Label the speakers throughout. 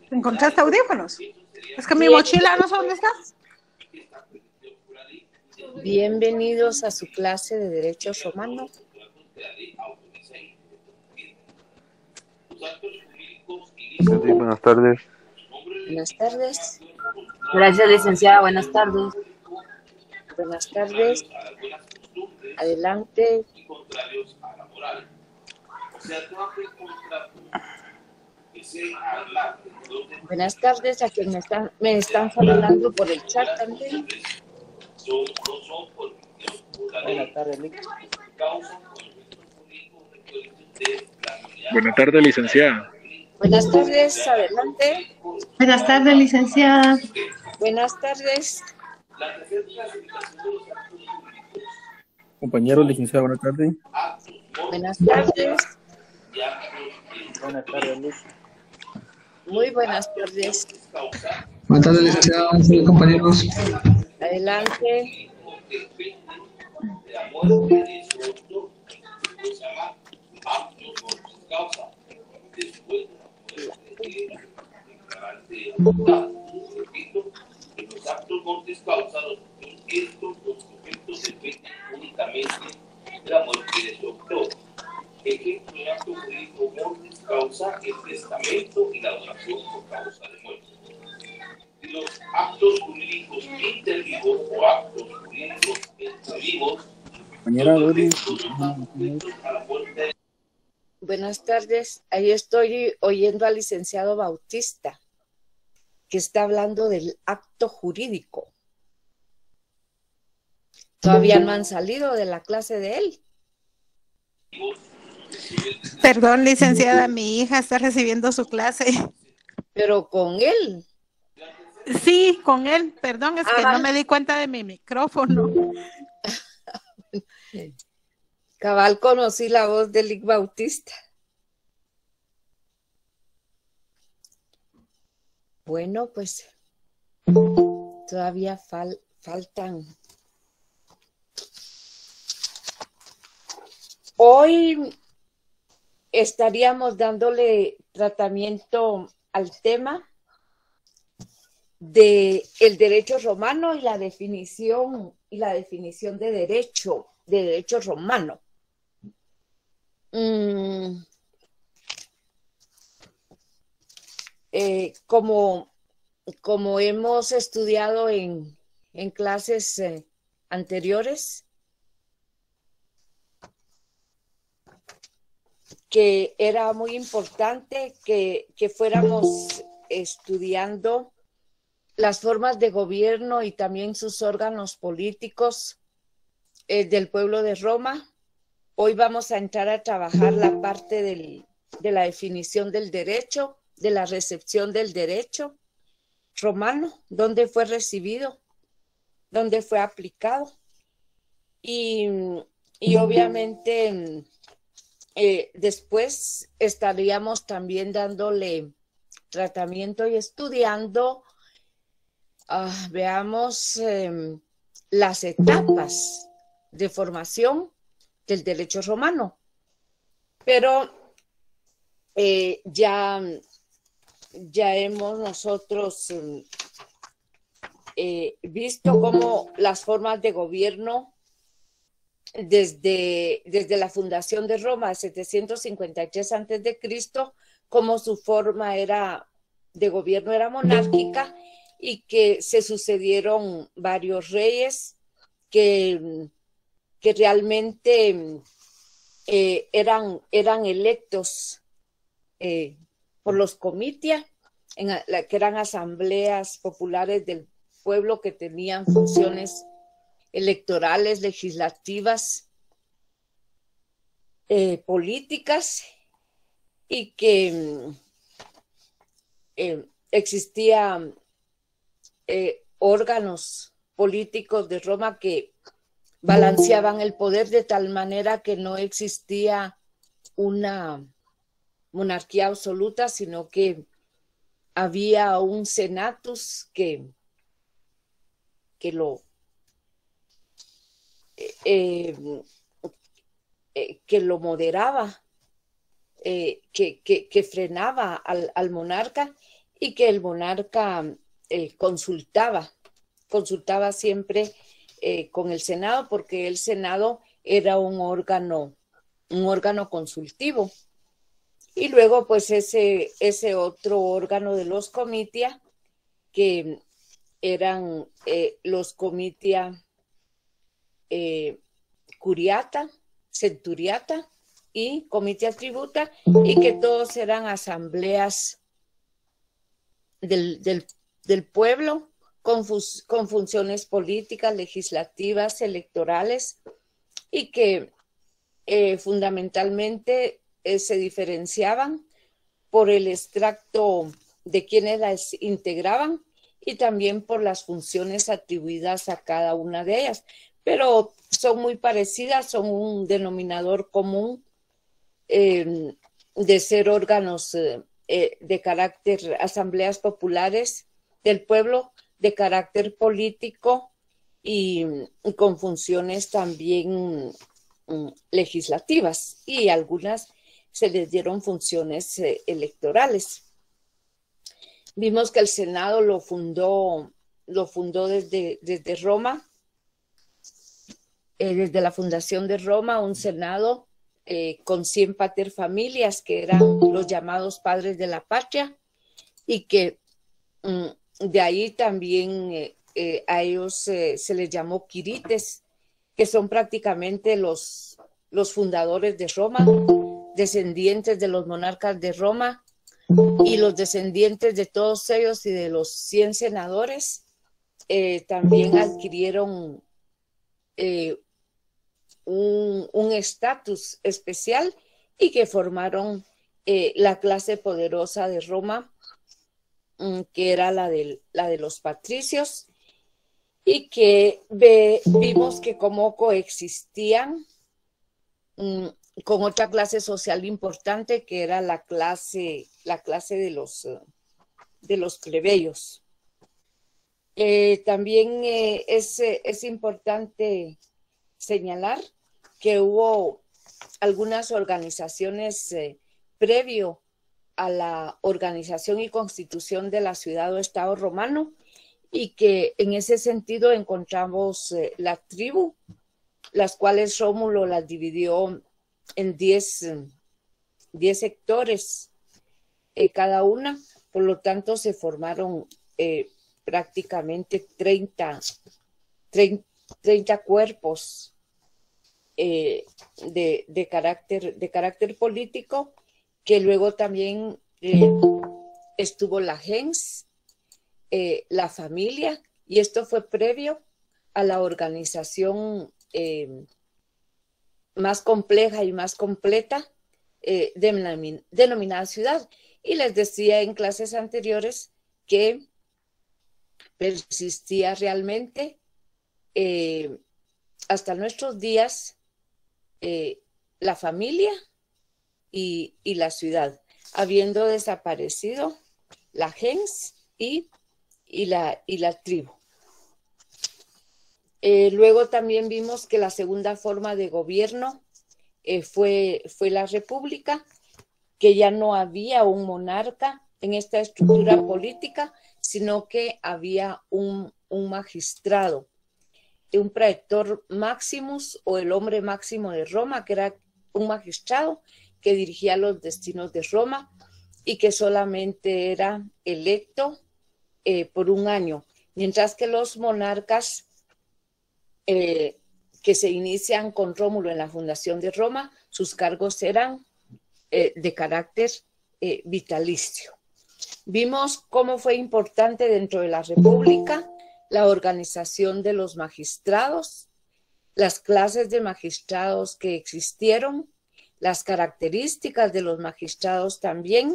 Speaker 1: ¿Encontraste audífonos? Es que mi mochila no sé dónde está.
Speaker 2: Bienvenidos a su clase de Derechos Romanos.
Speaker 3: Sí, buenas tardes.
Speaker 2: Buenas tardes.
Speaker 4: Gracias, licenciada. Buenas tardes.
Speaker 2: Buenas tardes. Adelante. Buenas tardes a quienes me están saludando por el chat también.
Speaker 5: Buenas tardes, Lic.
Speaker 3: Buenas tardes, licenciada.
Speaker 2: Buenas tardes, adelante.
Speaker 1: Buenas tardes, licenciada.
Speaker 2: Buenas tardes.
Speaker 5: Compañero, licenciada, buenas tardes.
Speaker 2: Buenas tardes.
Speaker 5: Buenas tardes, Lic.
Speaker 2: Muy buenas tardes.
Speaker 6: Buenas tardes, licenciada. Buenas tardes, compañeros.
Speaker 2: Adelante.
Speaker 7: Los actos mortis causados por estos documentos dependen únicamente de la muerte de su autor. Ejemplo de acto jurídico mortis causa el testamento y la donación por causa de muerte. Y los actos jurídicos intervivos o actos jurídicos entrevivos
Speaker 5: Compañera Doris.
Speaker 7: a la muerte de...
Speaker 2: Buenas tardes. Ahí estoy oyendo al licenciado Bautista, que está hablando del acto jurídico. Todavía no han salido de la clase de él.
Speaker 1: Perdón, licenciada, mi hija está recibiendo su clase.
Speaker 2: Pero con él.
Speaker 1: Sí, con él. Perdón, es que no me di cuenta de mi micrófono.
Speaker 2: Cabal, conocí la voz de Lic Bautista. Bueno, pues todavía faltan. Hoy estaríamos dándole tratamiento al tema de el derecho romano y la definición de derecho romano. Como hemos estudiado en clases anteriores, que era muy importante que fuéramos estudiando las formas de gobierno y también sus órganos políticos del pueblo de Roma. Hoy vamos a entrar a trabajar la parte de la definición del derecho, de la recepción del derecho romano, dónde fue recibido, dónde fue aplicado. Y obviamente después estaríamos también dándole tratamiento y estudiando, veamos, las etapas de formación del derecho romano. Pero ya hemos nosotros visto cómo las formas de gobierno desde la fundación de Roma, 753 a.C., como su forma de gobierno era monárquica y que se sucedieron varios reyes que realmente eran electos por los comitia, que eran asambleas populares del pueblo que tenían funciones electorales, legislativas, políticas, y que existían órganos políticos de Roma que balanceaban el poder de tal manera que no existía una monarquía absoluta, sino que había un senatus que lo moderaba, que frenaba al monarca, y que el monarca consultaba siempre con el Senado, porque el Senado era un órgano consultivo. Y luego, pues, ese otro órgano de los comitia, que eran los comitia curiata, centuriata y comitia tributa, y que todos eran asambleas del pueblo con funciones políticas, legislativas, electorales, y que fundamentalmente se diferenciaban por el extracto de quienes las integraban y también por las funciones atribuidas a cada una de ellas. Pero son muy parecidas, son un denominador común de ser órganos de carácter, asambleas populares del pueblo, de carácter político y con funciones también legislativas, y algunas se les dieron funciones electorales. Vimos que el Senado lo fundó desde Roma, desde la fundación de Roma, un Senado con 100 paterfamilias, que eran los llamados padres de la patria, y que de ahí también a ellos se les llamó quirites, que son prácticamente los fundadores de Roma, descendientes de los monarcas de Roma, y los descendientes de todos ellos y de los 100 senadores también adquirieron un estatus especial, y que formaron la clase poderosa de Roma, que era la de los patricios, y que vimos que cómo coexistían con otra clase social importante, que era la clase de los plebeyos. También es importante señalar que hubo algunas organizaciones previo a la organización y constitución de la ciudad o estado romano, y que en ese sentido encontramos la tribu, las cuales Rómulo las dividió en 10 sectores cada una. Por lo tanto, se formaron prácticamente 30 cuerpos de carácter político, que luego también estuvo la gens, la familia, y esto fue previo a la organización más compleja y más completa denominada ciudad. Y les decía en clases anteriores que persistía realmente hasta nuestros días la familia y la ciudad, habiendo desaparecido la gens y la tribu. Luego también vimos que la segunda forma de gobierno fue la república, que ya no había un monarca en esta estructura política, sino que había un magistrado, un praetor maximus, o el hombre máximo de Roma, que era un magistrado que dirigía los destinos de Roma y que solamente era electo por un año, mientras que los monarcas que se inician con Rómulo en la fundación de Roma, sus cargos eran de carácter vitalicio. Vimos cómo fue importante dentro de la República la organización de los magistrados, las clases de magistrados que existieron, las características de los magistrados también,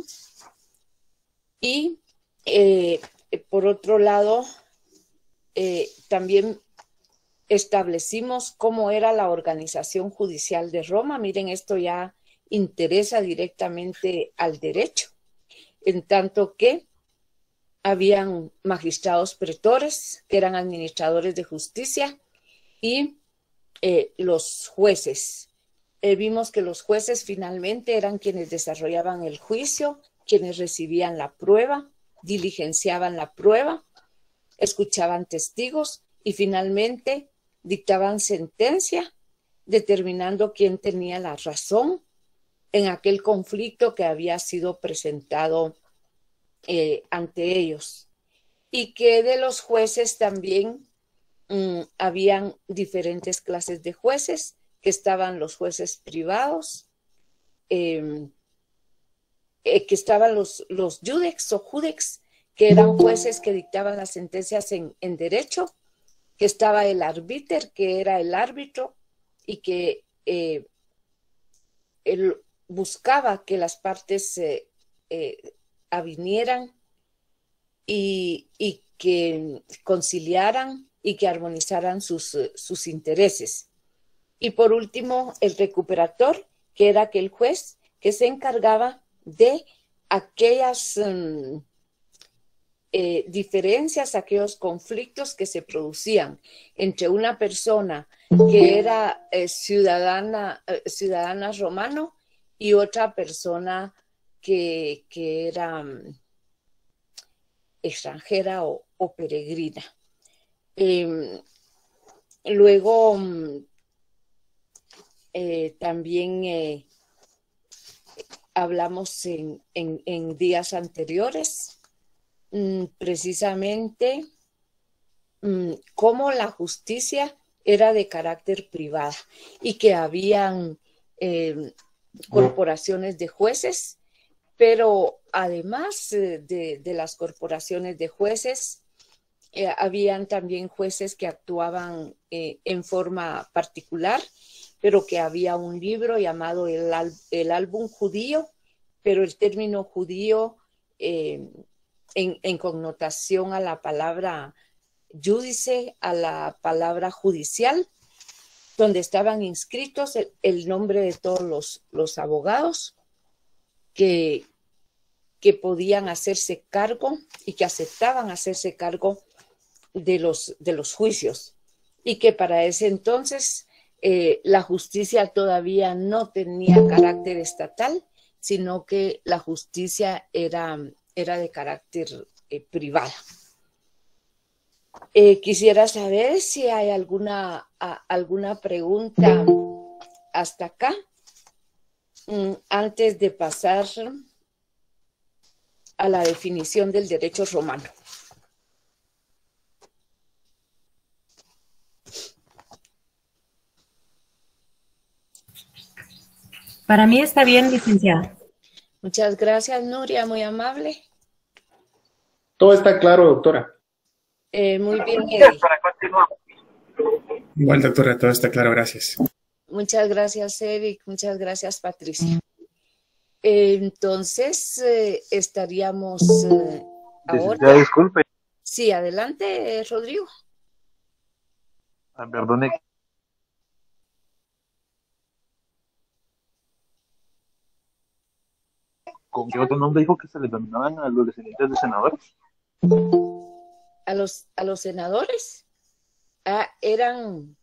Speaker 2: y por otro lado también establecimos cómo era la organización judicial de Roma. Miren, esto ya interesa directamente al derecho, en tanto que habían magistrados pretores, que eran administradores de justicia, y los jueces. Vimos que los jueces finalmente eran quienes desarrollaban el juicio, quienes recibían la prueba, diligenciaban la prueba, escuchaban testigos y finalmente dictaban sentencia, determinando quién tenía la razón en aquel conflicto que había sido presentado ante ellos. Y que de los jueces también habían diferentes clases de jueces, que estaban los jueces privados, que estaban los judex o judex, que eran jueces que dictaban las sentencias en derecho, que estaba el arbiter, que era el árbitro, y que él buscaba que las partes avinieran y que conciliaran y que armonizaran sus intereses. Y por último, el recuperator, que era aquel juez que se encargaba de aquellas diferencias, aquellos conflictos que se producían entre una persona que era ciudadana romano y otra persona que era extranjera o peregrina. Luego también hablamos en días anteriores precisamente cómo la justicia era de carácter privada y que habían corporaciones de jueces, pero además de las corporaciones de jueces, habían también jueces que actuaban en forma particular, pero que había un libro llamado el álbum judío, pero el término judío en connotación a la palabra júdice, a la palabra judicial, donde estaban inscritos el nombre de todos los abogados que podían hacerse cargo y que aceptaban hacerse cargo de los juicios, y que para ese entonces la justicia todavía no tenía carácter estatal, sino que la justicia era de carácter privada. Quisiera saber si hay alguna pregunta hasta acá, antes de pasar a la definición del derecho romano.
Speaker 8: Para mí está bien, licenciada.
Speaker 2: Muchas gracias, Nuria, muy amable.
Speaker 9: Todo está claro, doctora.
Speaker 2: Muy bien, Eddie.
Speaker 5: Igual, doctora, todo está claro, gracias.
Speaker 2: Muchas gracias, Eric. Muchas gracias, Patricia. Entonces, estaríamos ahora.
Speaker 3: Disculpe.
Speaker 2: Sí, adelante, Rodrigo.
Speaker 3: Perdone. ¿Con qué otro nombre dijo que se les denominaban a los descendientes de senadores?
Speaker 2: A los senadores eran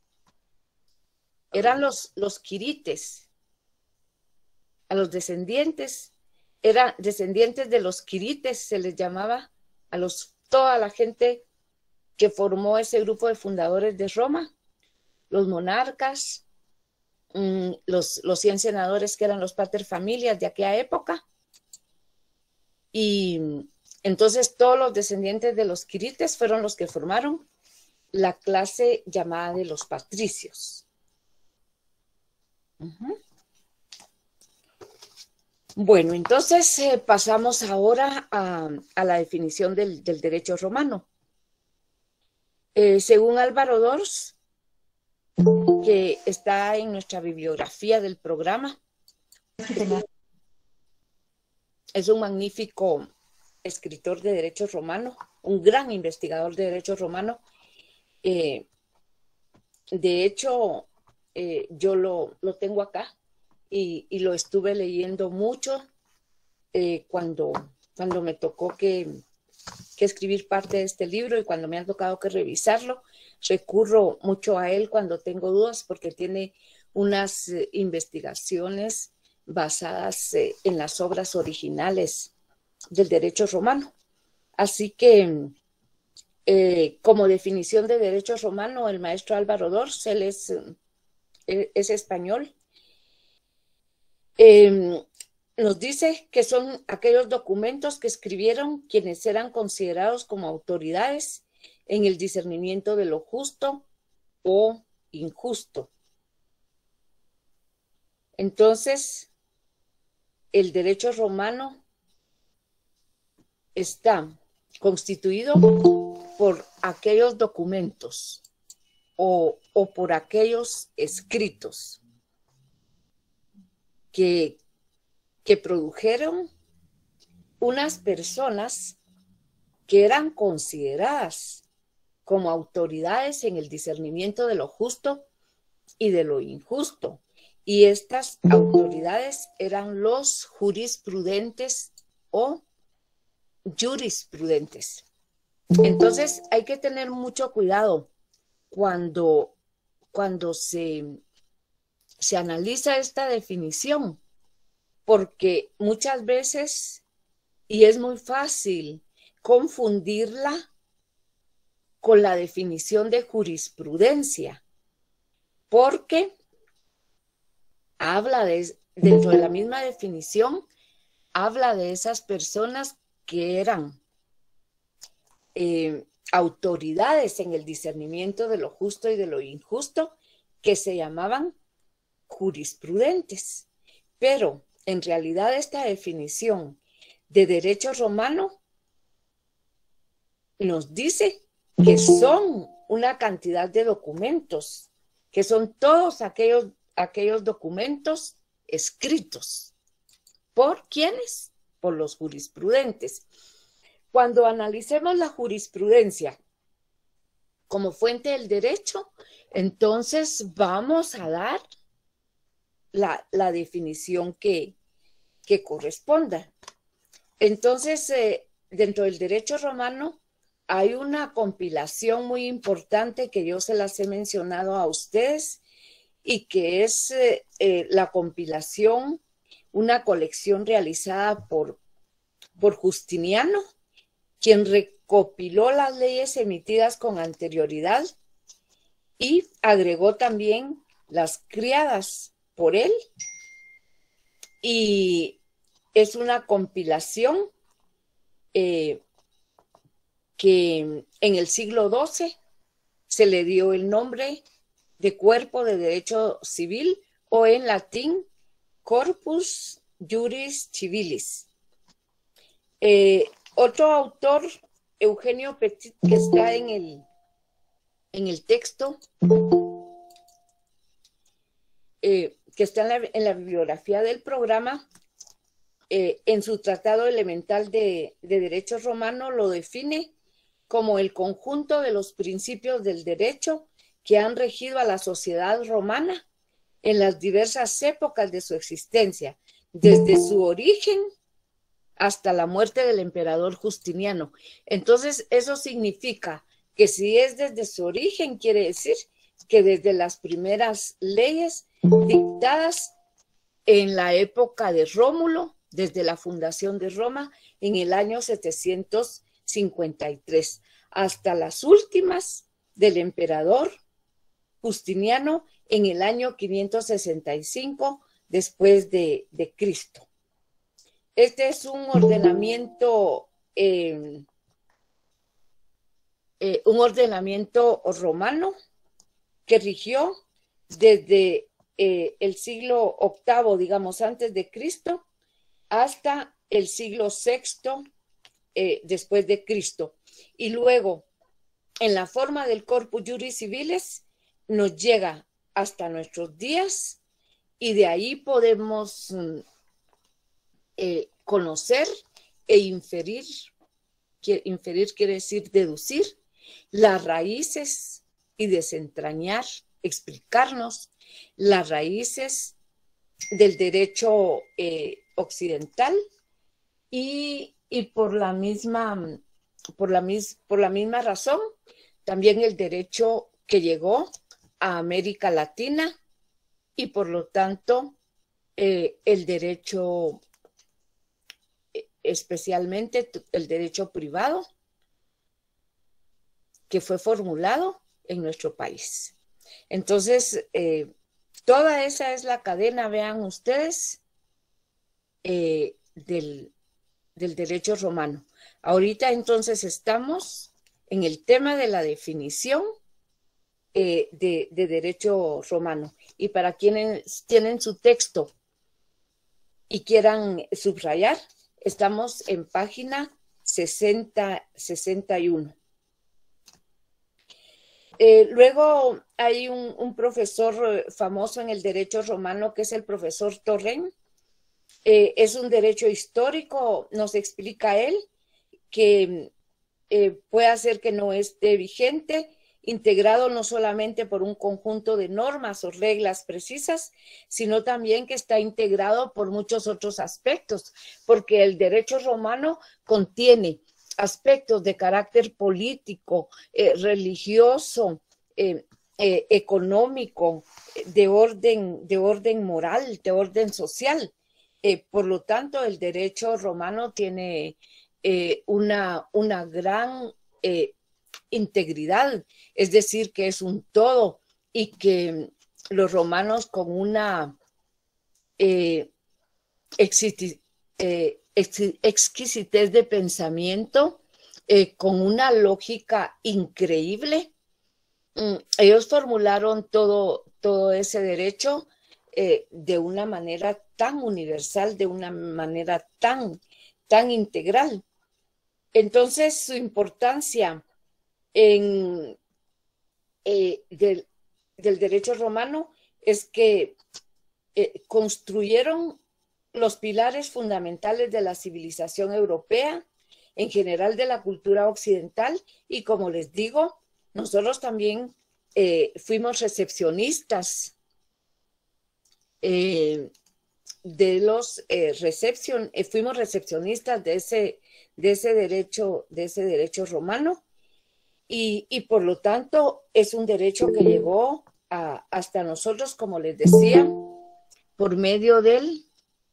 Speaker 2: los quirites. A los descendientes, eran descendientes de los quirites, se les llamaba toda la gente que formó ese grupo de fundadores de Roma, los monarcas, los 100 senadores que eran los paterfamilias de aquella época. Y entonces todos los descendientes de los quirites fueron los que formaron la clase llamada de los patricios. Bueno, entonces pasamos ahora a la definición del derecho romano. Según Álvaro Dors, que está en nuestra bibliografía del programa, es un magnífico escritor de derecho romano, un gran investigador de derecho romano. De hecho, yo lo tengo acá y lo estuve leyendo mucho cuando me tocó que escribir parte de este libro, y cuando me ha tocado que revisarlo, recurro mucho a él cuando tengo dudas, porque tiene unas investigaciones basadas en las obras originales del derecho romano. Así que, como definición de derechos romanos, el maestro Álvaro Dors, él es español, nos dice que son aquellos documentos que escribieron quienes eran considerados como autoridades en el discernimiento de lo justo o injusto. Entonces, el derecho romano está constituido por aquellos documentos o por aquellos escritos que produjeron unas personas que eran consideradas como autoridades en el discernimiento de lo justo y de lo injusto. Y estas autoridades eran los jurisprudentes o jurisprudentes. Entonces hay que tener mucho cuidado cuando se analiza esta definición, porque muchas veces, y es muy fácil confundirla con la definición de jurisprudencia, porque habla dentro de la misma definición, habla de esas personas que eran autoridades en el discernimiento de lo justo y de lo injusto, que se llamaban jurisprudentes. Pero en realidad esta definición de derecho romano nos dice que son una cantidad de documentos, que son todos aquellos documentos escritos. ¿Por quiénes? Por los jurisprudentes. Cuando analicemos la jurisprudencia como fuente del derecho, entonces vamos a dar la definición que corresponda. Entonces, dentro del derecho romano hay una compilación muy importante que yo se las he mencionado a ustedes y que es la compilación, una colección realizada por Justiniano, quien recopiló las leyes emitidas con anterioridad y agregó también las criadas por él, y es una compilación que en el siglo XII se le dio el nombre de Cuerpo de Derecho Civil, o en latín Corpus Juris Civilis. Otro autor, Eugenio Petit, que está en el texto, que está en la bibliografía del programa, en su Tratado Elemental de Derecho Romano, lo define como el conjunto de los principios del derecho que han regido a la sociedad romana en las diversas épocas de su existencia, desde su origen hasta la muerte del emperador Justiniano. Entonces, eso significa que si es desde su origen, quiere decir que desde las primeras leyes dictadas en la época de Rómulo, desde la fundación de Roma en el año 753, hasta las últimas del emperador Justiniano en el año 565 después de Cristo. Este es un ordenamiento romano que rigió desde el siglo VIII, digamos, antes de Cristo, hasta el siglo VI después de Cristo. Y luego, en la forma del Corpus Juris Civilis, nos llega hasta nuestros días, y de ahí podemos conocer e inferir. Inferir quiere decir deducir las raíces y desentrañar, explicarnos las raíces del derecho occidental, y por la misma razón también el derecho que llegó a América Latina, y por lo tanto el derecho especialmente el derecho privado que fue formulado en nuestro país. Entonces, toda esa es la cadena, vean ustedes, del derecho romano. Ahorita entonces estamos en el tema de la definición de derecho romano. Y para quienes tienen su texto y quieran subrayar, estamos en página 61. Luego hay un profesor famoso en el derecho romano que es el profesor Torrent. Es un derecho histórico, nos explica él, que puede hacer que no esté vigente, integrado no solamente por un conjunto de normas o reglas precisas, sino también que está integrado por muchos otros aspectos, porque el derecho romano contiene aspectos de carácter político, religioso, económico, de orden moral, de orden social. Por lo tanto, el derecho romano tiene una gran integridad, es decir, que es un todo y que los romanos con una exquisitez de pensamiento, con una lógica increíble, ellos formularon todo ese derecho de una manera tan universal, de una manera tan integral. Entonces, su importancia del derecho romano es que construyeron los pilares fundamentales de la civilización europea, en general de la cultura occidental, y como les digo, nosotros también fuimos recepcionistas fuimos recepcionistas de ese derecho romano, y por lo tanto es un derecho que llegó hasta nosotros, como les decía, por medio del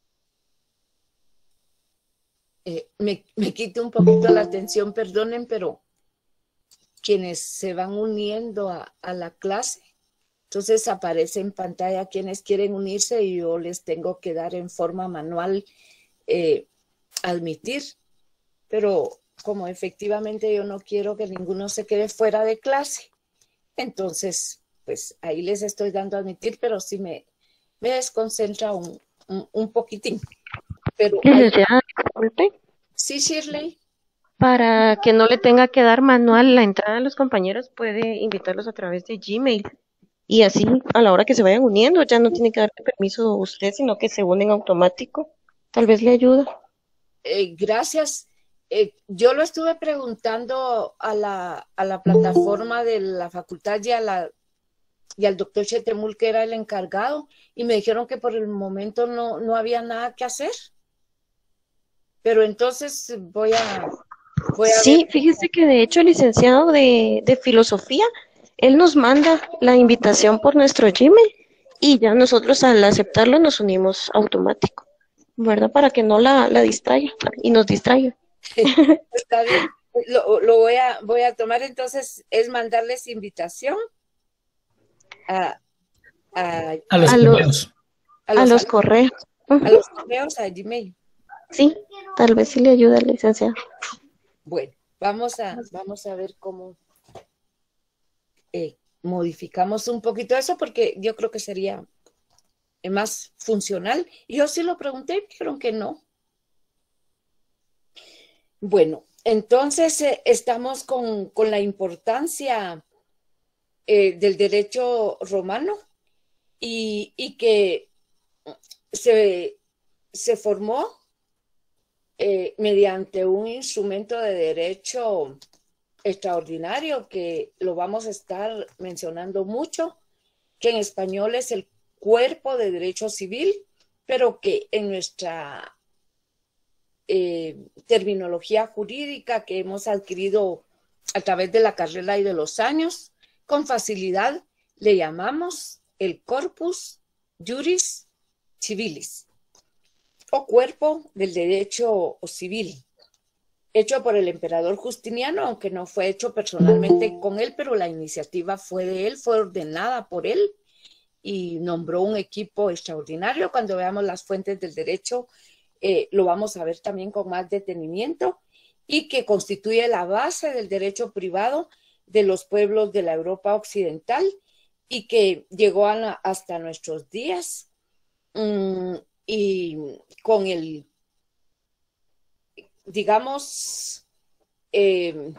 Speaker 2: me quito un poquito la atención, perdonen, pero quienes se van uniendo a la clase, entonces aparece en pantalla quienes quieren unirse y yo les tengo que dar en forma manual admitir, pero como efectivamente yo no quiero que ninguno se quede fuera de clase, entonces pues ahí les estoy dando a admitir, pero sí me desconcentra un poquitín. Pero
Speaker 10: Licenciada, disculpe.
Speaker 2: Sí, Shirley.
Speaker 10: Para que no le tenga que dar manual la entrada a los compañeros, puede invitarlos a través de Gmail. Y así, a la hora que se vayan uniendo, ya no tiene que darle permiso usted, sino que se unen automático. Tal vez le ayuda.
Speaker 2: Gracias. Yo lo estuve preguntando a la plataforma de la facultad y al doctor Chetemul, que era el encargado, y me dijeron que por el momento no había nada que hacer. Pero entonces voy a
Speaker 10: Sí,
Speaker 2: ver.
Speaker 10: fíjese que de hecho el licenciado de filosofía, él nos manda la invitación por nuestro Gmail y ya nosotros al aceptarlo nos unimos automático, ¿verdad? Para que no la distraiga y nos distraiga.
Speaker 2: Está bien, lo voy a tomar. Entonces es mandarles invitación a
Speaker 10: los correos.
Speaker 2: A los correos, a Gmail.
Speaker 10: Sí, tal vez sí le ayuda al licenciado.
Speaker 2: Bueno, vamos a ver cómo modificamos un poquito eso, porque yo creo que sería más funcional. Yo sí lo pregunté, dijeron que no. Bueno, entonces estamos con la importancia del derecho romano y que se formó mediante un instrumento de derecho extraordinario que lo vamos a estar mencionando mucho, que en español es el Cuerpo de Derecho Civil, pero que en nuestra terminología jurídica que hemos adquirido a través de la carrera y de los años, con facilidad le llamamos el Corpus Juris Civilis único cuerpo del derecho civil, hecho por el emperador Justiniano, aunque no fue hecho personalmente con él, pero la iniciativa fue de él, fue ordenada por él y nombró un equipo extraordinario. Cuando veamos las fuentes del derecho, lo vamos a ver también con más detenimiento, y que constituye la base del derecho privado de los pueblos de la Europa occidental y que llegó hasta nuestros días, y con el, digamos, el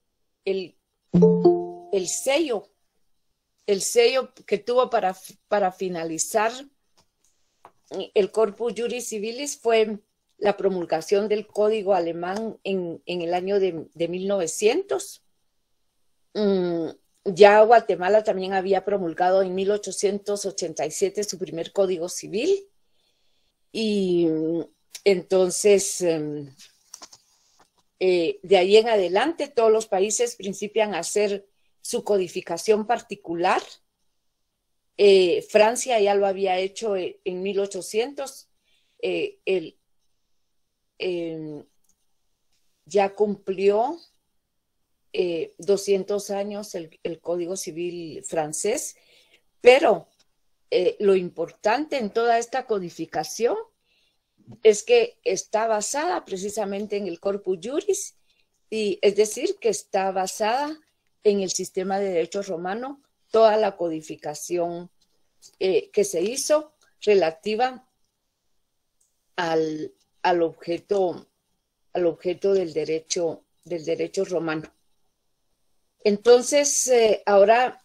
Speaker 2: sello que tuvo para finalizar el Corpus Juris Civilis fue la promulgación del Código Alemán en el año de 1900. Ya Guatemala también había promulgado en 1887 su primer Código Civil, y entonces de ahí en adelante todos los países principian a hacer su codificación particular. Francia ya lo había hecho en 1800, ya cumplió 200 años el Código Civil francés, pero lo importante en toda esta codificación es que está basada precisamente en el Corpus Juris, y es decir, que está basada en el sistema de derecho romano, toda la codificación que se hizo relativa al objeto del derecho romano. Entonces, ahora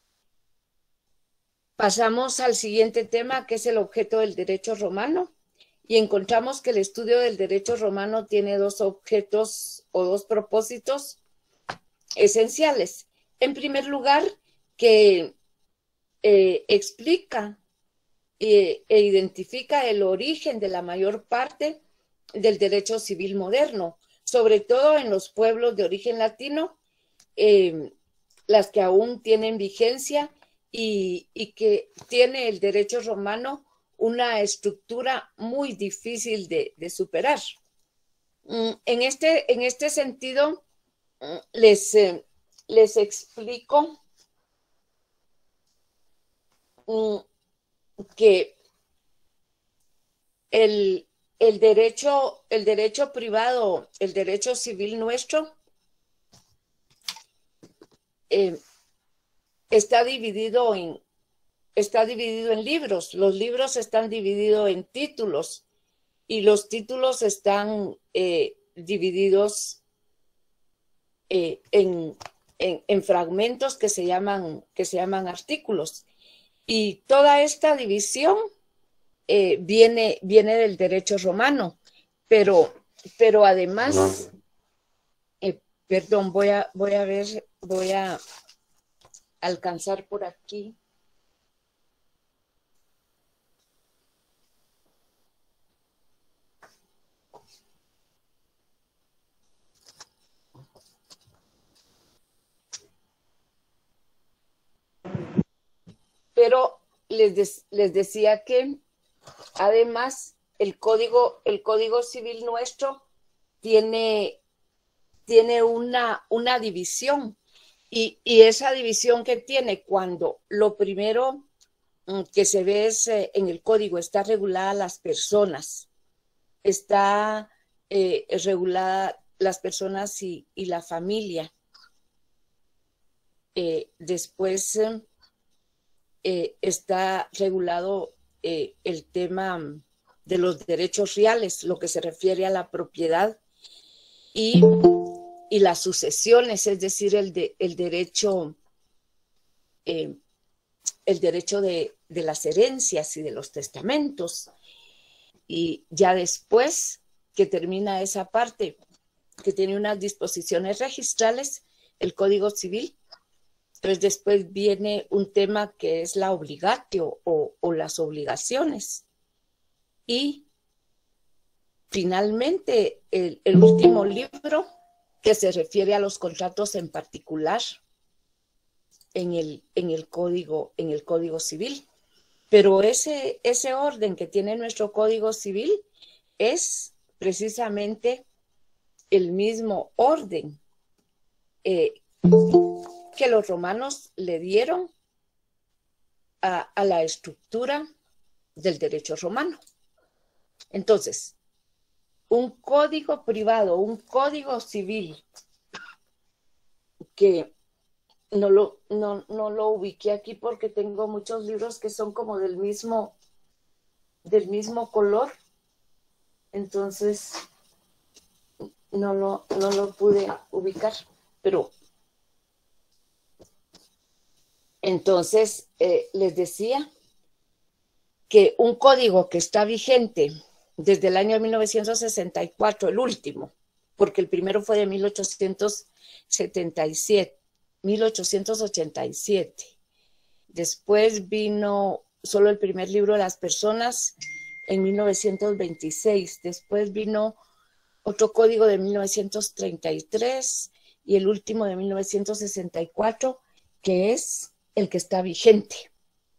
Speaker 2: pasamos al siguiente tema, que es el objeto del derecho romano, y encontramos que el estudio del derecho romano tiene dos objetos o dos propósitos esenciales. En primer lugar, que explica e identifica el origen de la mayor parte del derecho civil moderno, sobre todo en los pueblos de origen latino, las que aún tienen vigencia y que tiene el derecho romano una estructura muy difícil de superar. En este sentido, les explico que el derecho privado, el derecho civil nuestro, está dividido en libros. Los libros están divididos en títulos, y los títulos están divididos en fragmentos que se llaman artículos. Y toda esta división viene del derecho romano, pero además, perdón, voy a alcanzar por aquí. Pero les decía que además el código civil nuestro tiene una división, y esa división que tiene, cuando lo primero que se ve es en el código está regulada las personas, está regulada las personas y la familia. Después está regulado el tema de los derechos reales, lo que se refiere a la propiedad y las sucesiones, es decir, el derecho de las herencias y de los testamentos. Y ya después que termina esa parte, que tiene unas disposiciones registrales, el Código Civil, entonces después viene un tema que es la obligatio o las obligaciones. Y finalmente el último libro, que se refiere a los contratos en particular en el Código Civil. Pero ese orden que tiene nuestro Código Civil es precisamente el mismo orden que los romanos le dieron a la estructura del derecho romano. Entonces, un código privado, un código civil que no lo ubiqué aquí porque tengo muchos libros que son como del mismo color, entonces no lo pude ubicar, pero entonces les decía que un código que está vigente desde el año 1964, el último, porque el primero fue de 1887. Después vino solo el primer libro de las personas en 1926. Después vino otro código de 1933 y el último de 1964, que es el que está vigente.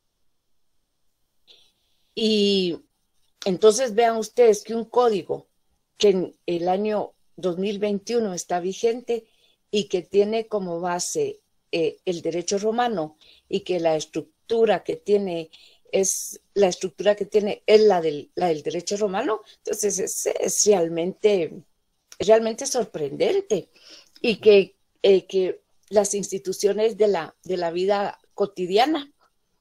Speaker 2: Y entonces vean ustedes que un código que en el año 2021 está vigente y que tiene como base el derecho romano y que la estructura que tiene es la del derecho romano, entonces es realmente sorprendente, y que las instituciones de la vida cotidiana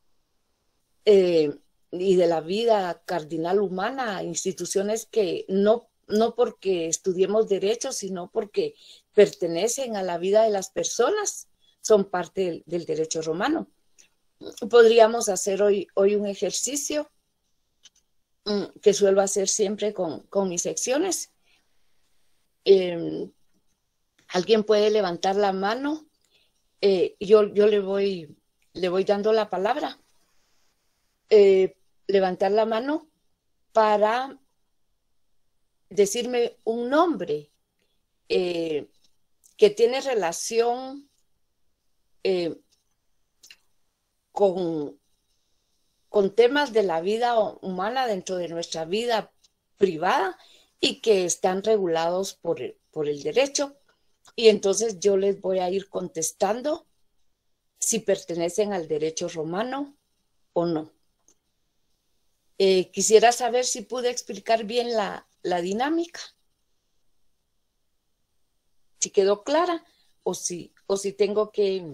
Speaker 2: y de la vida cardinal humana, instituciones que no porque estudiemos derecho, sino porque pertenecen a la vida de las personas, son parte del derecho romano. Podríamos hacer hoy un ejercicio que suelo hacer siempre con mis secciones. Alguien puede levantar la mano, yo le voy dando la palabra. Levantar la mano para decirme un nombre que tiene relación con temas de la vida humana dentro de nuestra vida privada y que están regulados por el derecho. Y entonces yo les voy a ir contestando si pertenecen al derecho romano o no. Quisiera saber si pude explicar bien la dinámica, si quedó clara o si tengo que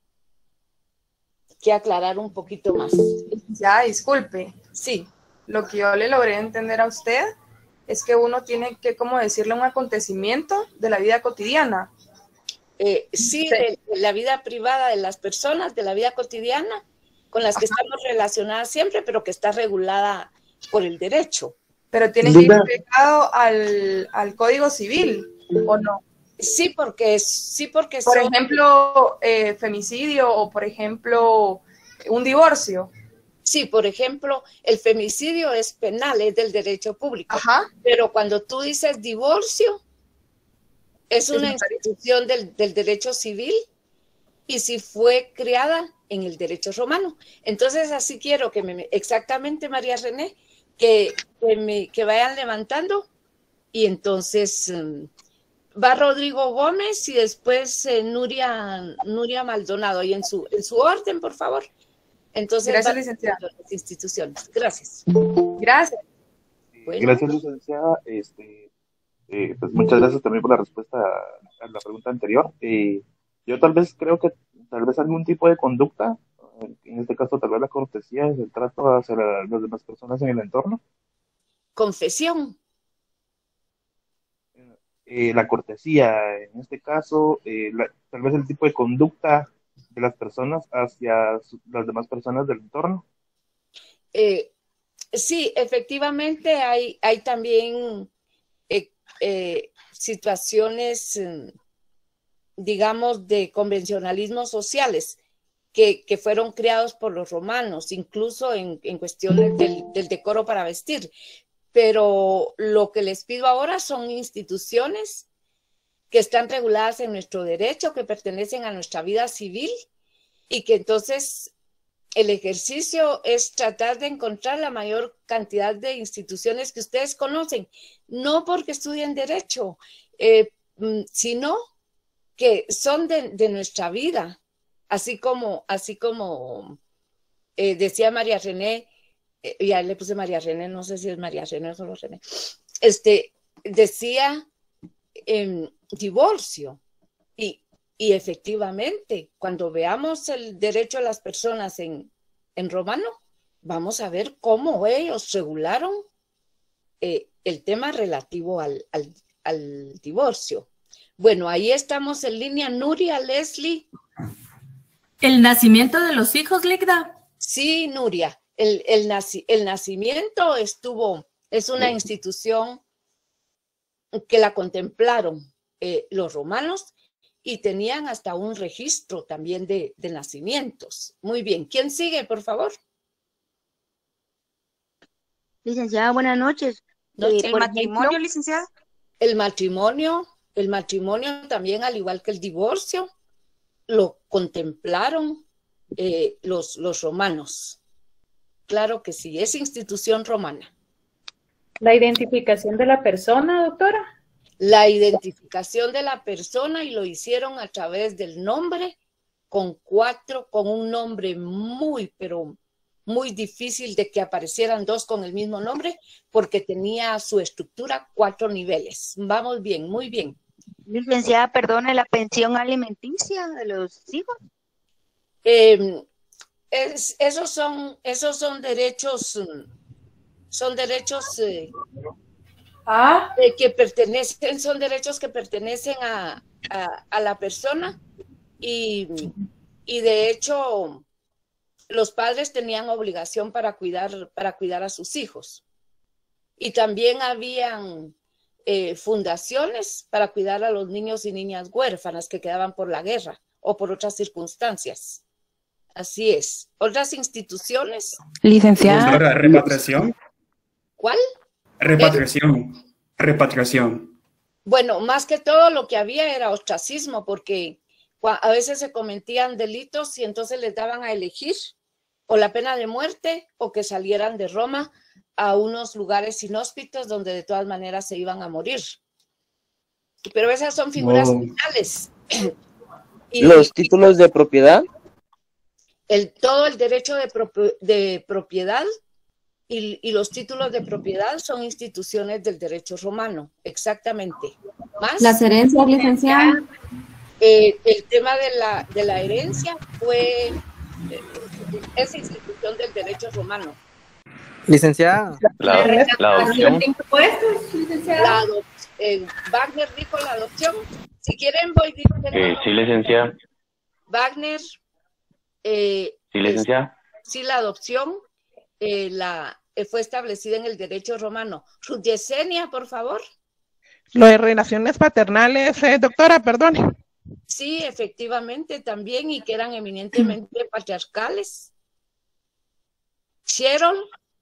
Speaker 2: aclarar un poquito más.
Speaker 11: Ya, disculpe.
Speaker 2: Sí.
Speaker 11: Lo que yo le logré entender a usted es que uno tiene que, como decirle, un acontecimiento de la vida cotidiana.
Speaker 2: Sí, de la vida privada de las personas, de la vida cotidiana, con las que estamos relacionadas siempre, pero que está regulada por el derecho.
Speaker 11: Pero tiene que ir pegado al Código Civil, ¿o no?
Speaker 2: Sí, porque
Speaker 11: por ejemplo, femicidio o, por ejemplo, un divorcio.
Speaker 2: Sí, por ejemplo, el femicidio es penal, es del derecho público.
Speaker 11: Ajá.
Speaker 2: Pero cuando tú dices divorcio, es una institución del derecho civil y si fue creada en el derecho romano. Entonces, así quiero que exactamente, María René, que vayan levantando, y entonces va Rodrigo Gómez y después Nuria Maldonado, y en su orden, por favor. Entonces,
Speaker 11: gracias, licenciada.
Speaker 2: Las instituciones. Gracias.
Speaker 11: Gracias.
Speaker 3: Bueno. Gracias, licenciada. Pues muchas gracias también por la respuesta a la pregunta anterior. Yo tal vez creo que algún tipo de conducta, en este caso tal vez la cortesía, es el trato hacia las demás personas en el entorno.
Speaker 2: Confesión.
Speaker 3: La cortesía, en este caso, tal vez el tipo de conducta de las personas hacia las demás personas del entorno.
Speaker 2: Sí, efectivamente hay también situaciones, digamos, de convencionalismos sociales que fueron creados por los romanos, incluso en cuestiones del decoro para vestir. Pero lo que les pido ahora son instituciones que están reguladas en nuestro derecho, que pertenecen a nuestra vida civil y que entonces el ejercicio es tratar de encontrar la mayor cantidad de instituciones que ustedes conocen, no porque estudien derecho, sino que son de nuestra vida, así como decía María René, ya le puse María René, no sé si es María René o solo René, decía divorcio, y efectivamente, cuando veamos el derecho a las personas en romano, vamos a ver cómo ellos regularon el tema relativo al divorcio. Bueno, ahí estamos en línea. Nuria, Leslie.
Speaker 12: ¿El nacimiento de los hijos, Ligda?
Speaker 2: Sí, Nuria. El nacimiento es una institución que la contemplaron los romanos y tenían hasta un registro también de nacimientos. Muy bien. ¿Quién sigue, por favor?
Speaker 13: Licenciada, buenas noches.
Speaker 2: ¿El
Speaker 13: matrimonio, licenciada?
Speaker 2: El matrimonio también, al igual que el divorcio, lo contemplaron los romanos. Claro que sí, es institución romana.
Speaker 14: ¿La identificación de la persona, doctora?
Speaker 2: La identificación de la persona, y lo hicieron a través del nombre, con un nombre pero muy difícil de que aparecieran dos con el mismo nombre, porque tenía su estructura 4 niveles. Vamos bien, muy bien.
Speaker 13: Licenciada, perdone, ¿la pensión alimenticia de los hijos?
Speaker 2: Esos son derechos, que pertenecen, son derechos que pertenecen a la persona, y de hecho los padres tenían obligación para cuidar a sus hijos, y también habían fundaciones para cuidar a los niños y niñas huérfanas que quedaban por la guerra o por otras circunstancias. Así es. Otras instituciones.
Speaker 5: Licenciada. ¿Repatriación?
Speaker 2: ¿Cuál?
Speaker 5: Repatriación.
Speaker 2: Bueno, más que todo lo que había era ostracismo, porque a veces se cometían delitos y entonces les daban a elegir o la pena de muerte o que salieran de Roma a unos lugares inhóspitos donde de todas maneras se iban a morir. Pero esas son figuras penales.
Speaker 15: ¿Los títulos de propiedad?
Speaker 2: Todo el derecho de propiedad y los títulos de propiedad son instituciones del derecho romano, exactamente. ¿Más?
Speaker 12: Las herencias, licenciada.
Speaker 2: El tema de la herencia es institución del derecho romano.
Speaker 15: Licenciada.
Speaker 12: La adopción. ¿De impuestos, licenciada?
Speaker 2: Wagner dijo la adopción. Si quieren voy diciendo.
Speaker 16: Sí, licenciada.
Speaker 2: Wagner.
Speaker 16: Sí, licenciada.
Speaker 2: Sí, la adopción fue establecida en el derecho romano. Ruth Yesenia, por favor.
Speaker 1: Lo de relaciones paternales, doctora, perdone.
Speaker 2: Sí, efectivamente, también, y que eran eminentemente patriarcales. Cheryl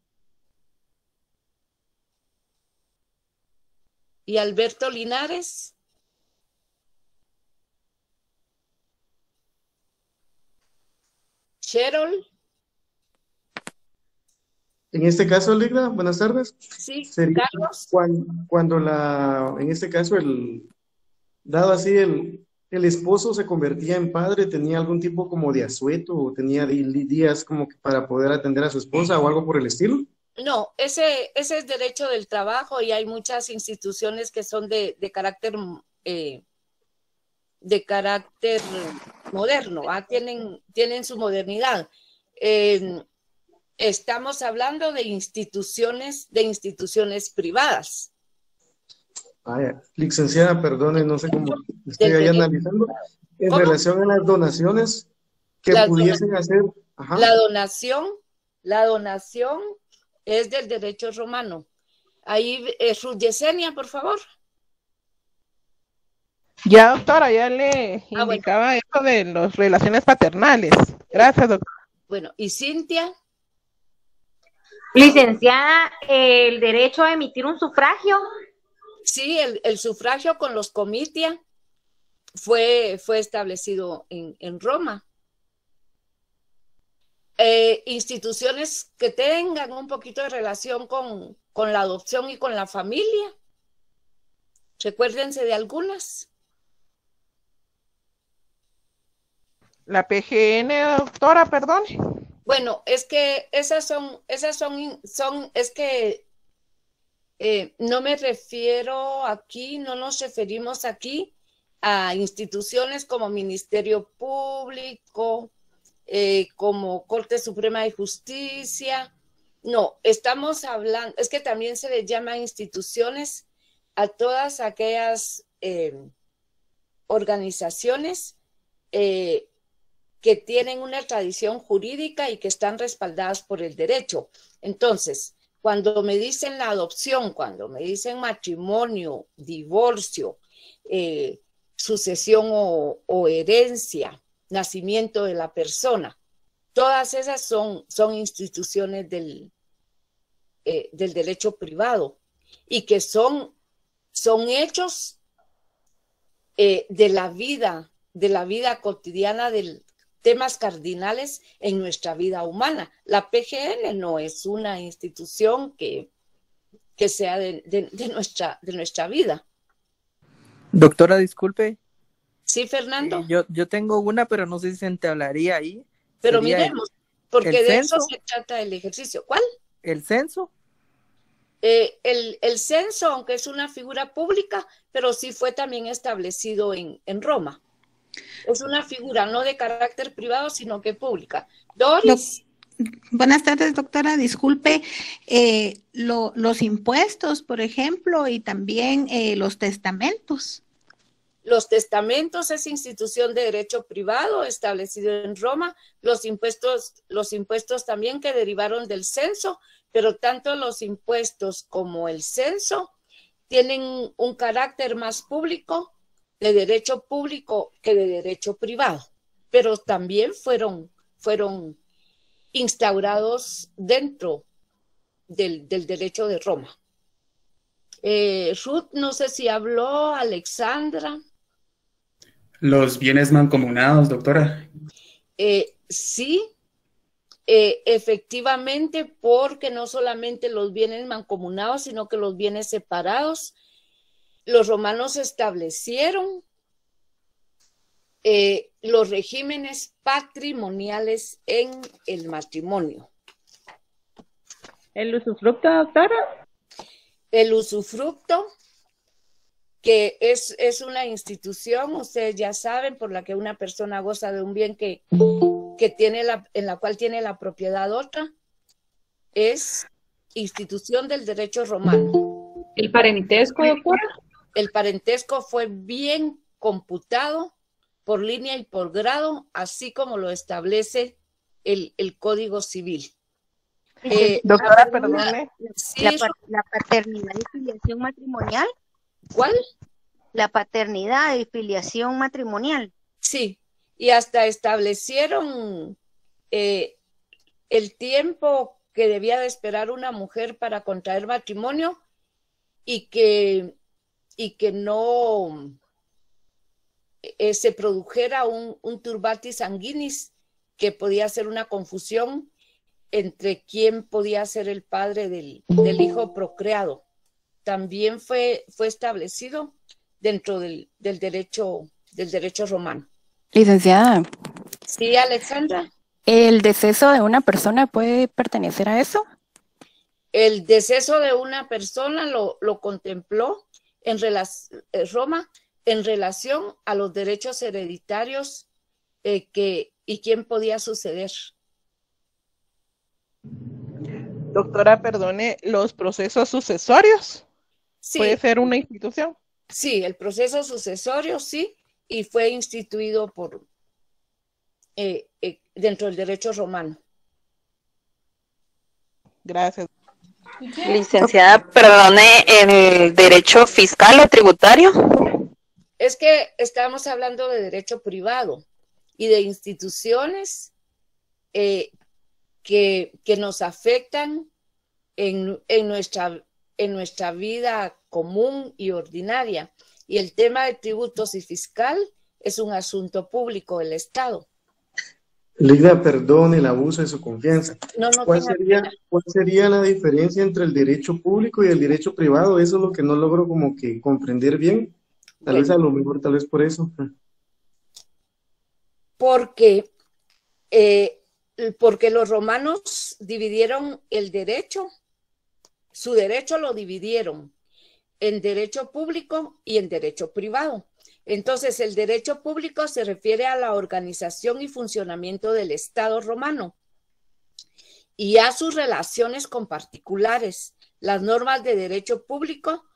Speaker 2: y Alberto Linares. Cheryl.
Speaker 9: En este caso, Ligda, buenas tardes.
Speaker 2: Sí,
Speaker 9: sería
Speaker 2: Carlos.
Speaker 9: Cuando en este caso, dado así, el esposo se convertía en padre, tenía algún tipo como de asueto, o tenía días como que para poder atender a su esposa o algo por el estilo.
Speaker 2: No, ese es derecho del trabajo, y hay muchas instituciones que son de carácter moderno, tienen su modernidad. Estamos hablando de instituciones privadas.
Speaker 9: Licenciada, perdone, no sé cómo estoy ahí analizando. En relación a las donaciones que pudiesen hacer. Ajá.
Speaker 2: La donación es del derecho romano. Ahí, Ruth Yesenia, por favor.
Speaker 1: Ya, doctora, ya le indicaba esto de las relaciones paternales. Gracias, doctora.
Speaker 2: Bueno, ¿y Cintia?
Speaker 13: Licenciada, el derecho a emitir un sufragio.
Speaker 2: Sí, el sufragio con los comitia fue establecido en Roma. instituciones que tengan un poquito de relación con la adopción y con la familia. Recuérdense de algunas.
Speaker 1: La PGN, doctora, perdón.
Speaker 2: Bueno, es que esas son, es que no me refiero aquí, no nos referimos aquí a instituciones como Ministerio Público, como Corte Suprema de Justicia. No, estamos hablando, es que también se les llama instituciones a todas aquellas organizaciones que tienen una tradición jurídica y que están respaldadas por el derecho. Entonces, cuando me dicen la adopción, cuando me dicen matrimonio, divorcio, sucesión o herencia, nacimiento de la persona, todas esas son instituciones del derecho privado y que son hechos de la vida cotidiana, de temas cardinales en nuestra vida humana. La PGN no es una institución que sea de nuestra vida.
Speaker 15: Doctora, disculpe.
Speaker 2: Sí, Fernando.
Speaker 15: Yo tengo una, pero no sé si se entablaría ahí.
Speaker 2: Pero miremos, porque de eso se trata el ejercicio. ¿Cuál?
Speaker 15: ¿El censo?
Speaker 2: El censo, aunque es una figura pública, pero sí fue también establecido en Roma. Es una figura no de carácter privado, sino que pública. Doris.
Speaker 17: Buenas tardes, doctora. Disculpe, los impuestos, por ejemplo, y también los testamentos.
Speaker 2: Los testamentos es institución de derecho privado establecido en Roma. Los impuestos también que derivaron del censo, pero tanto los impuestos como el censo tienen un carácter más público, de derecho público que de derecho privado, pero también fueron instaurados dentro del derecho de Roma. Ruth, no sé si habló, Alexandra.
Speaker 5: Los bienes mancomunados, doctora.
Speaker 2: Sí, efectivamente, porque no solamente los bienes mancomunados, sino que los bienes separados, los romanos establecieron los regímenes patrimoniales en el matrimonio.
Speaker 14: ¿El usufructo, doctora?
Speaker 2: El usufructo, que es una institución, ustedes ya saben, por la que una persona goza de un bien que tiene en la cual tiene la propiedad otra, es institución del derecho romano.
Speaker 14: ¿El parentesco, doctora?
Speaker 2: El parentesco fue bien computado por línea y por grado, así como lo establece el Código Civil.
Speaker 1: Doctora, perdone.
Speaker 2: Sí,
Speaker 13: la paternidad y filiación matrimonial.
Speaker 2: ¿Cuál?
Speaker 13: La paternidad y filiación matrimonial.
Speaker 2: Sí, y hasta establecieron el tiempo que debía de esperar una mujer para contraer matrimonio y que no se produjera un turbatis sanguinis, que podía ser una confusión entre quién podía ser el padre del hijo procreado. También fue establecido dentro del derecho romano.
Speaker 18: Licenciada.
Speaker 2: Sí, Alexandra.
Speaker 18: ¿El deceso de una persona puede pertenecer a eso?
Speaker 2: El deceso de una persona lo contempló Roma en relación a los derechos hereditarios y quién podía suceder.
Speaker 1: Doctora, perdone, ¿los procesos sucesorios?
Speaker 2: Sí.
Speaker 1: ¿Puede ser una institución?
Speaker 2: Sí, el proceso sucesorio sí, y fue instituido dentro del derecho romano.
Speaker 1: Gracias.
Speaker 19: Licenciada, perdone, ¿el derecho fiscal o tributario?
Speaker 2: Es que estamos hablando de derecho privado y de instituciones que nos afectan en nuestra vida común y ordinaria. Y el tema de tributos y fiscal es un asunto público del Estado.
Speaker 9: Ligda, perdone el abuso de su confianza.
Speaker 2: No, no
Speaker 9: ¿Cuál
Speaker 2: tenga
Speaker 9: sería,
Speaker 2: pena.
Speaker 9: cuál sería la diferencia entre el derecho público y el derecho privado? Eso es lo que no logro como que comprender bien. Tal vez a lo mejor, tal vez por eso.
Speaker 2: Porque los romanos dividieron el derecho, su derecho lo dividieron en derecho público y en derecho privado. Entonces, el derecho público se refiere a la organización y funcionamiento del Estado romano y a sus relaciones con particulares. Las normas de derecho público,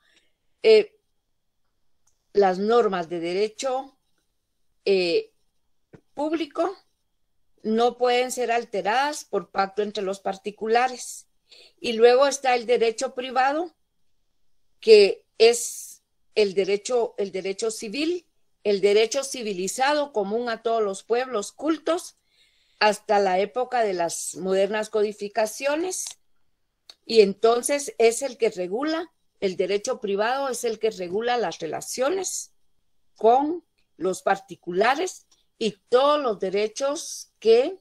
Speaker 2: público no pueden ser alteradas por pacto entre los particulares. Y luego está el derecho privado, que es el derecho civil, el derecho civilizado común a todos los pueblos cultos hasta la época de las modernas codificaciones. Y entonces es el que regula, el derecho privado es el que regula las relaciones con los particulares y todos los derechos que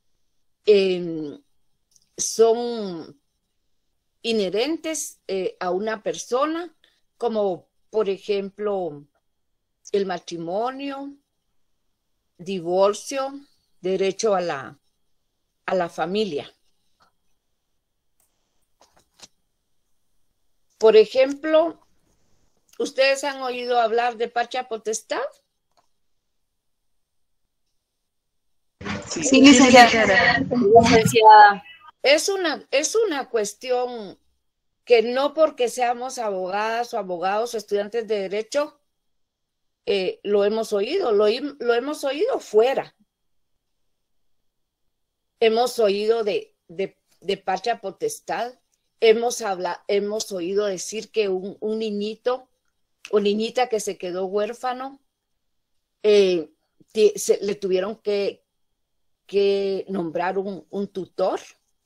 Speaker 2: son inherentes a una persona, como por ejemplo el matrimonio, divorcio, derecho a la familia. Por ejemplo, ¿ustedes han oído hablar de patria potestad?
Speaker 19: Sí, licenciada.
Speaker 2: Es una cuestión que no porque seamos abogadas o abogados o estudiantes de derecho lo hemos oído, lo hemos oído fuera. Hemos oído de patria potestad, hemos oído decir que un niñito o niñita que se quedó huérfano, le tuvieron que nombrar un tutor.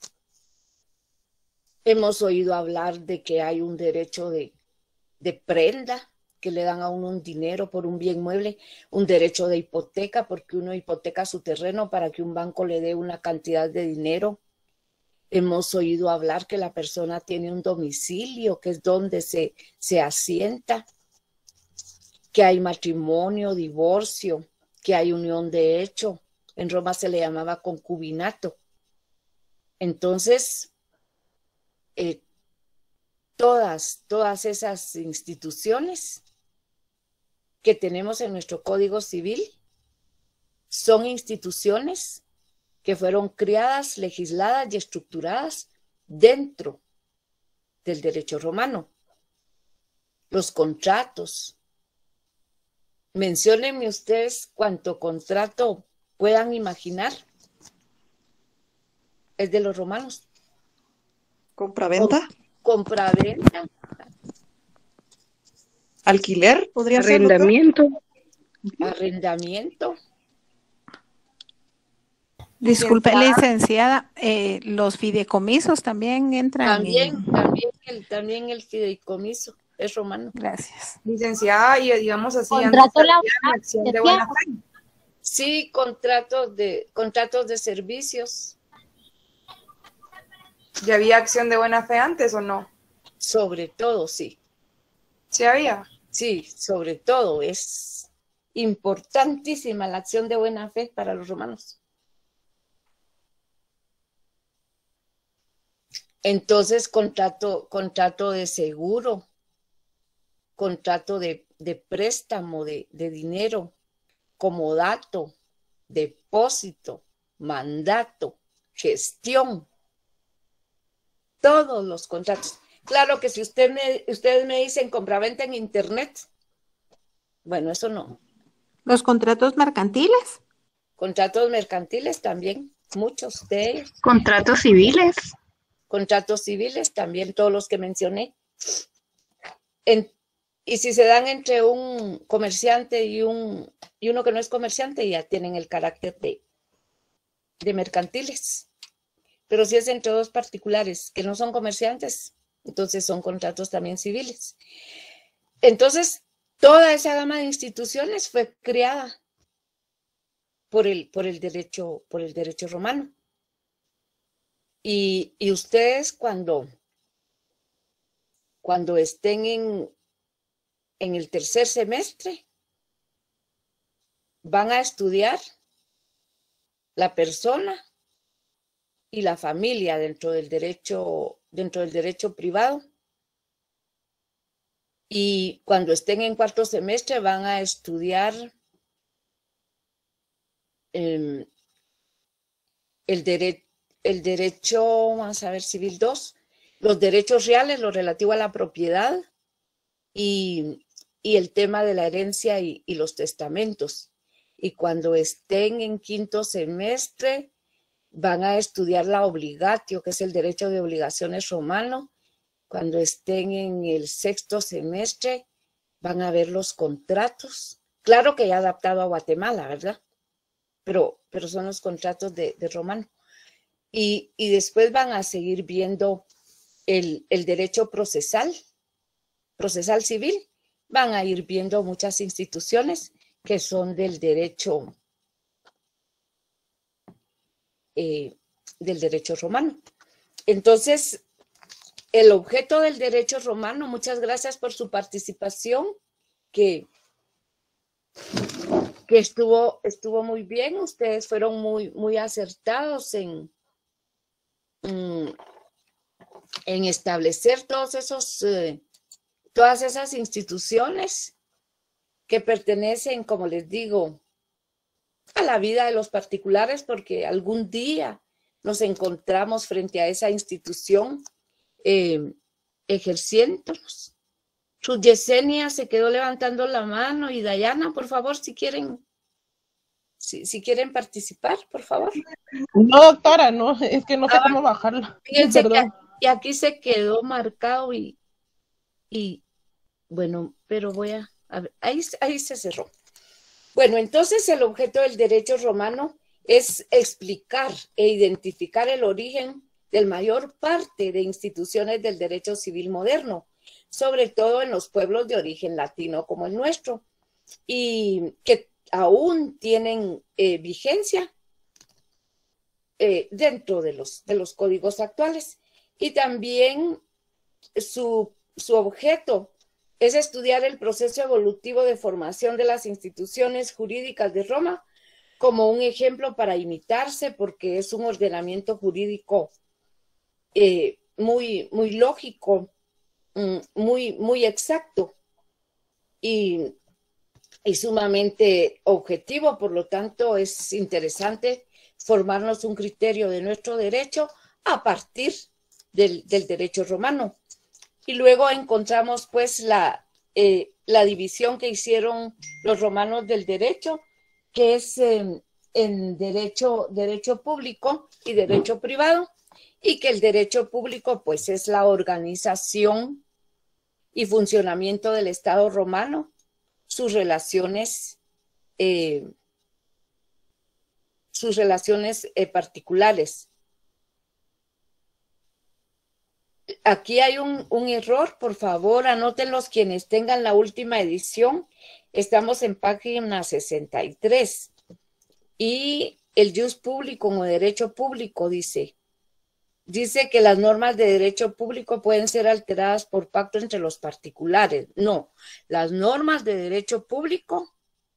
Speaker 2: Hemos oído hablar de que hay un derecho de prenda, que le dan a uno un dinero por un bien mueble, un derecho de hipoteca, porque uno hipoteca su terreno para que un banco le dé una cantidad de dinero. Hemos oído hablar que la persona tiene un domicilio, que es donde se asienta, que hay matrimonio, divorcio, que hay unión de hecho. En Roma se le llamaba concubinato. Entonces, todas esas instituciones que tenemos en nuestro Código Civil son instituciones que fueron creadas, legisladas y estructuradas dentro del derecho romano. Los contratos. Menciónenme ustedes cuánto contrato puedan imaginar. Es de los romanos.
Speaker 19: ¿Compraventa?
Speaker 2: Compraventa.
Speaker 19: ¿Alquiler? ¿Podría ser? Arrendamiento.
Speaker 17: Disculpe, licenciada, los fideicomisos también entran.
Speaker 2: También el fideicomiso es romano.
Speaker 17: Gracias.
Speaker 11: Licenciada, y digamos así,
Speaker 13: Contrato laboral,
Speaker 11: acción de buena fe.
Speaker 2: Sí, contratos de servicios.
Speaker 11: ¿Ya había acción de buena fe antes o no?
Speaker 2: Sobre todo, sí.
Speaker 11: ¿Sí había?
Speaker 2: Sí, sobre todo. Es importantísima la acción de buena fe para los romanos. Entonces, contrato de seguro, contrato de préstamo de dinero, comodato, depósito, mandato, gestión. Todos los contratos. Claro que si ustedes me dicen compraventa en internet, bueno, eso no.
Speaker 17: ¿Los contratos mercantiles?
Speaker 2: Contratos mercantiles también, muchos de ellos.
Speaker 19: ¿Contratos civiles?
Speaker 2: Contratos civiles también, todos los que mencioné. Y si se dan entre un comerciante y uno que no es comerciante, ya tienen el carácter de mercantiles. Pero si es entre dos particulares que no son comerciantes, entonces son contratos también civiles. Entonces, toda esa gama de instituciones fue creada por el derecho romano. Y ustedes cuando estén en el tercer semestre, van a estudiar la persona y la familia dentro del derecho privado. Y cuando estén en cuarto semestre van a estudiar el derecho, vamos a ver, civil 2, los derechos reales, lo relativo a la propiedad y el tema de la herencia y los testamentos. Y cuando estén en quinto semestre van a estudiar la obligatio, que es el derecho de obligaciones romano. Cuando estén en el sexto semestre van a ver los contratos. Claro que ya adaptado a Guatemala, ¿verdad? Pero son los contratos de romano. Y después van a seguir viendo el derecho procesal civil. Van a ir viendo muchas instituciones que son del derecho romano. Entonces, el objeto del derecho romano, muchas gracias por su participación, que estuvo muy bien. Ustedes fueron muy acertados en establecer todas esas instituciones que pertenecen, como les digo, a la vida de los particulares, porque algún día nos encontramos frente a esa institución ejerciéndonos. Ruth Yesenia se quedó levantando la mano, y Dayana, por favor, si quieren participar, por favor.
Speaker 1: No, doctora, no, es que no sé cómo bajarla.
Speaker 2: Fíjense que y aquí se quedó marcado y bueno, pero voy a ver, ahí se cerró. Bueno, entonces el objeto del derecho romano es explicar e identificar el origen de la mayor parte de instituciones del derecho civil moderno, sobre todo en los pueblos de origen latino como el nuestro, y que aún tienen vigencia dentro de los códigos actuales. Y también su objeto es estudiar el proceso evolutivo de formación de las instituciones jurídicas de Roma como un ejemplo para imitarse, porque es un ordenamiento jurídico muy lógico, muy exacto y sumamente objetivo. Por lo tanto, es interesante formarnos un criterio de nuestro derecho a partir del derecho romano. Y luego encontramos pues la división que hicieron los romanos del derecho, que es en derecho público y derecho privado, y que el derecho público pues es la organización y funcionamiento del Estado romano, sus relaciones particulares. Aquí hay un error, por favor, anótenlos quienes tengan la última edición. Estamos en página 63. Y el jus público o derecho público dice que las normas de derecho público pueden ser alteradas por pacto entre los particulares. No, las normas de derecho público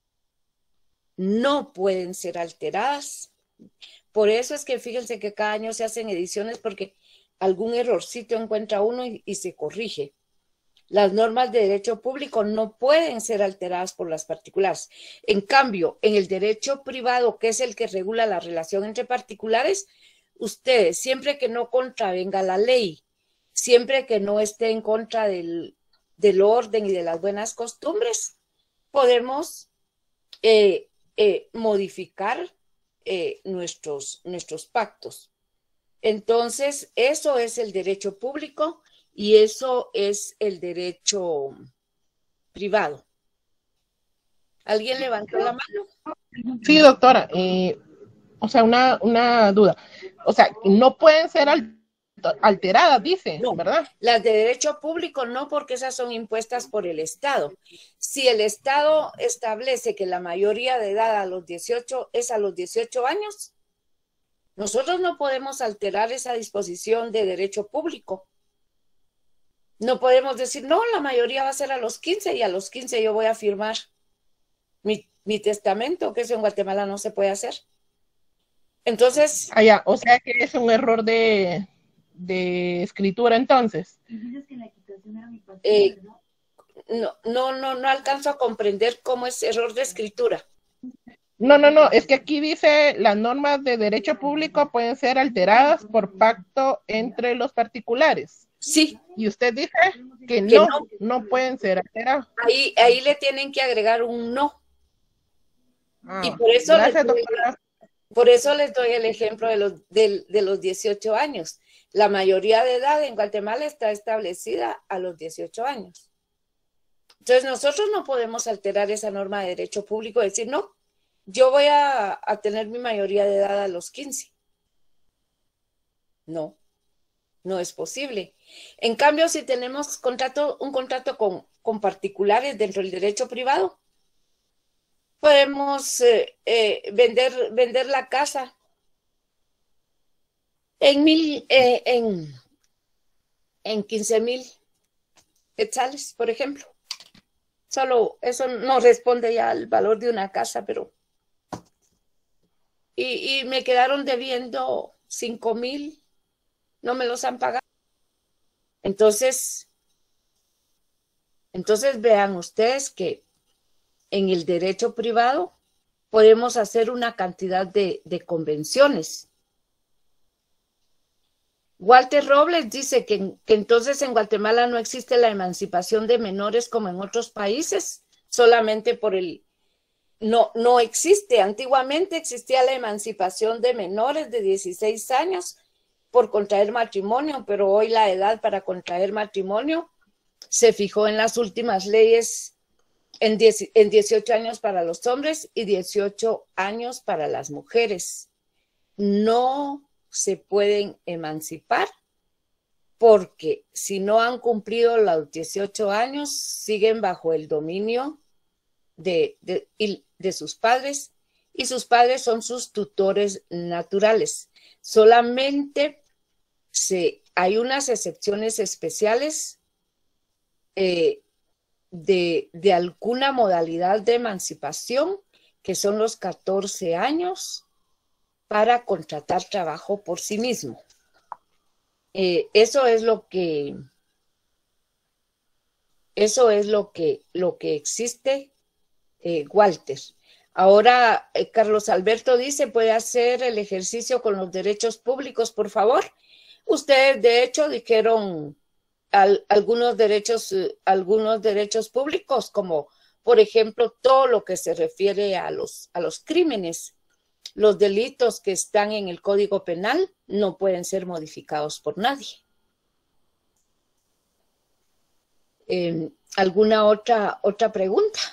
Speaker 2: no pueden ser alteradas. Por eso es que fíjense que cada año se hacen ediciones, porque algún errorcito encuentra uno y se corrige. Las normas de derecho público no pueden ser alteradas por las particulares. En cambio, en el derecho privado, que es el que regula la relación entre particulares, ustedes, siempre que no contravenga la ley, siempre que no esté en contra del orden y de las buenas costumbres, podemos modificar nuestros pactos. Entonces, eso es el derecho público y eso es el derecho privado. ¿Alguien levantó la mano?
Speaker 1: Sí, doctora. O sea, una duda. O sea, no pueden ser alteradas, dice,
Speaker 2: no,
Speaker 1: ¿verdad?
Speaker 2: Las de derecho público no, porque esas son impuestas por el Estado. si el Estado establece que la mayoría de edad a los 18 es a los 18 años, nosotros no podemos alterar esa disposición de derecho público. No podemos decir, no, la mayoría va a ser a los 15 y a los 15 yo voy a firmar mi testamento, que eso en Guatemala no se puede hacer. Entonces...
Speaker 1: ya, o sea que es un error de escritura entonces.
Speaker 2: No alcanzo a comprender cómo es error de escritura.
Speaker 1: No, es que aquí dice las normas de derecho público pueden ser alteradas por pacto entre los particulares.
Speaker 2: Sí.
Speaker 1: Y usted dice que no pueden ser alteradas.
Speaker 2: Ahí le tienen que agregar un no. Y por eso les doy el ejemplo de los 18 años. La mayoría de edad en Guatemala está establecida a los 18 años. Entonces nosotros no podemos alterar esa norma de derecho público y decir, no, yo voy a tener mi mayoría de edad a los 15. No es posible. En cambio, si tenemos un contrato con particulares dentro del derecho privado, podemos vender la casa en 15,000 quetzales, por ejemplo. Solo eso no responde ya al valor de una casa, pero... Y me quedaron debiendo 5,000, no me los han pagado. Entonces vean ustedes que en el derecho privado podemos hacer una cantidad de convenciones. Walter Robles dice que entonces en Guatemala no existe la emancipación de menores como en otros países, solamente por el... No existe. Antiguamente existía la emancipación de menores de 16 años por contraer matrimonio, pero hoy la edad para contraer matrimonio se fijó en las últimas leyes en 18 años para los hombres y 18 años para las mujeres. No se pueden emancipar porque si no han cumplido los 18 años, siguen bajo el dominio de sus padres, y sus padres son sus tutores naturales. Solamente hay unas excepciones especiales de alguna modalidad de emancipación, que son los 14 años para contratar trabajo por sí mismo. Eso es lo que existe, Walter. Ahora, Carlos Alberto dice, ¿puede hacer el ejercicio con los derechos públicos, por favor? Ustedes, de hecho, dijeron algunos derechos públicos, como, por ejemplo, todo lo que se refiere a los crímenes. Los delitos que están en el Código Penal no pueden ser modificados por nadie. ¿Alguna otra pregunta?